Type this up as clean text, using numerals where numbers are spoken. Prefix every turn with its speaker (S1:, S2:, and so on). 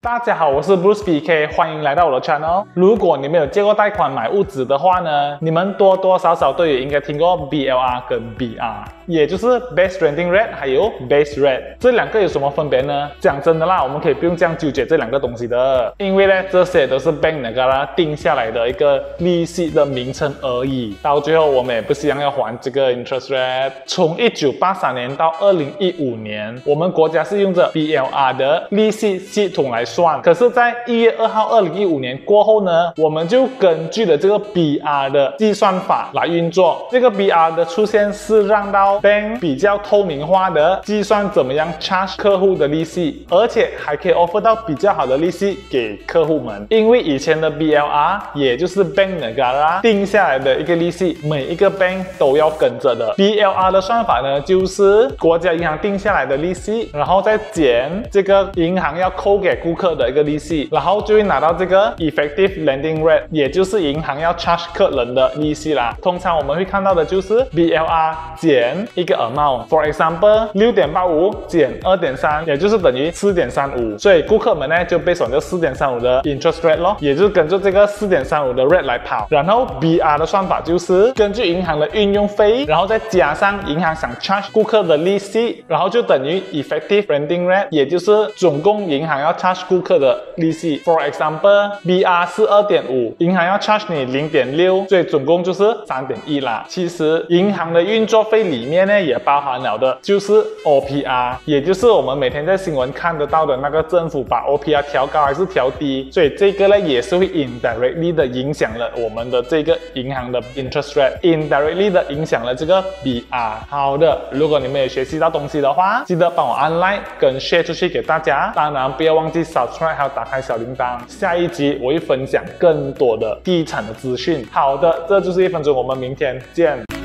S1: 大家好，我是 Bruce PK， 欢迎来到我的 channel。如果你们有借过贷款买物资的话呢，你们多多少少都有应该听过 BLR 跟 BR， 也就是 Base Renting Rate 还有 Base Rate， 这两个有什么分别呢？讲真的啦，我们可以不用这样纠结这两个东西的，因为呢，这些都是 Bank Negara 定下来的一个利息的名称而已。到最后，我们也不希望要还这个 interest rate。从1983年到2015年，我们国家是用着 BLR 的利息系统来算，可是，在1月2号2015年过后呢，我们就根据了这个 BR 的计算法来运作。这个 BR 的出现是让到 Bank 比较透明化的计算怎么样 charge 客户的利息，而且还可以 offer 到比较好的利息给客户们。因为以前的 BLR 也就是 Bank Negara 定下来的一个利息，每一个 Bank 都要跟着的。BLR 的算法呢，就是国家银行定下来的利息，然后再减这个银行要扣给顾客的一个利息，然后就会拿到这个 effective lending rate， 也就是银行要 charge 客人的利息啦。通常我们会看到的就是 BLR 减一个 amount，for example 6.85 减 2.3， 也就是等于 4.35， 所以顾客们呢就被选择 4.35 的 interest rate 咯，也就是跟着这个 4.35 的 rate 来跑。然后 BR 的算法就是根据银行的运用费，然后再加上银行想 charge 顾客的利息，然后就等于 effective lending rate， 也就是总共银行要 charge 顾客的利息。For example BR 是 2.5， 银行要 charge 你 0.6， 所以总共就是 3.1 啦。其实银行的运作费里面呢也包含了的就是 OPR， 也就是我们每天在新闻看得到的那个政府把 OPR 调高还是调低，所以这个呢也是会 indirectly 的影响了我们的这个银行的 interest rate， indirectly 的影响了这个 BR。 好的，如果你们有学习到东西的话，记得帮我按 like 跟 share 出去给大家，当然不要忘记 subscribe 还有打开小铃铛，下一集我会分享更多的地产的资讯。好的，这就是1分钟，我们明天见。